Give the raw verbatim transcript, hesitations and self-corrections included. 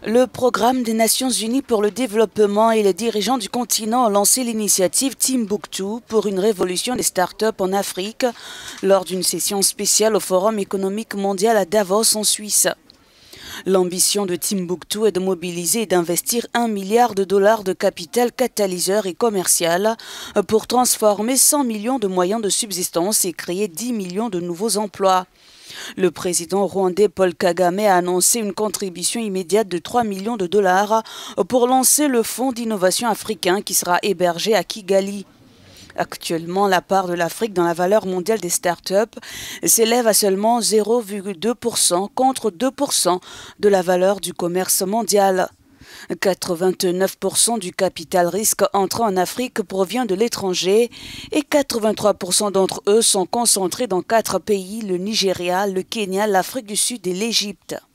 Le programme des Nations Unies pour le développement et les dirigeants du continent ont lancé l'initiative Timbuktu pour une révolution des startups en Afrique lors d'une session spéciale au Forum économique mondial à Davos en Suisse. L'ambition de Timbuktu est de mobiliser et d'investir un milliard de dollars de capital catalyseur et commercial pour transformer cent millions de moyens de subsistance et créer dix millions de nouveaux emplois. Le président rwandais Paul Kagame a annoncé une contribution immédiate de trois millions de dollars pour lancer le fonds d'innovation africain qui sera hébergé à Kigali. Actuellement, la part de l'Afrique dans la valeur mondiale des startups s'élève à seulement zéro virgule deux pour cent contre deux pour cent de la valeur du commerce mondial. quatre-vingt-neuf pour cent du capital risque entrant en Afrique provient de l'étranger et quatre-vingt-trois pour cent d'entre eux sont concentrés dans quatre pays, le Nigeria, le Kenya, l'Afrique du Sud et l'Égypte.